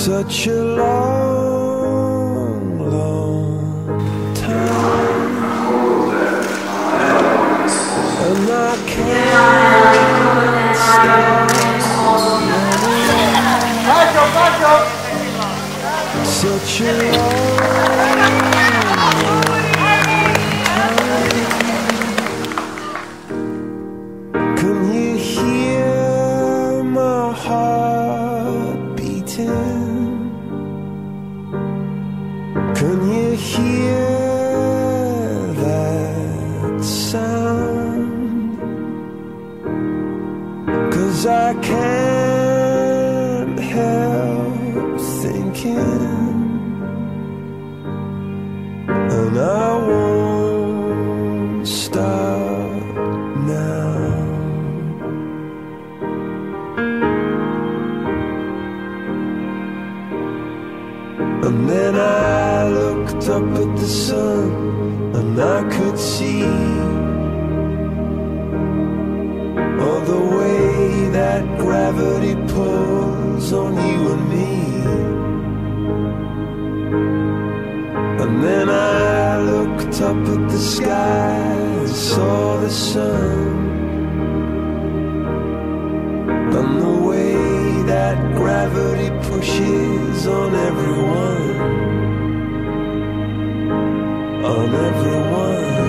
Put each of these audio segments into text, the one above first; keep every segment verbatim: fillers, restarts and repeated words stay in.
such a long, long time, and I can't stop running. Such a long, long time. Can you hear my heart beating? Can you hear that sound? 'Cause I can't help thinking, and I won't stop now. And then I looked up at the sun, and I could see all the way that gravity pulls on you and me. And then I looked up at the sky and saw the sun, and the way that gravity pushes on everyone, on everyone.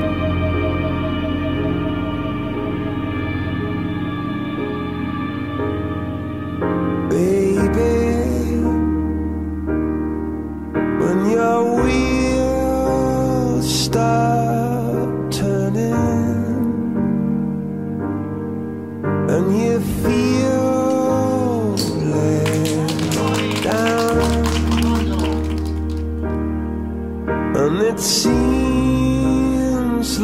Baby, when your wheels start turning and you feel and it seems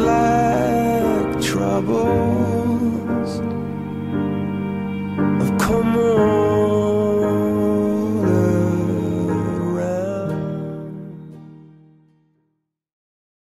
like troubles have come on.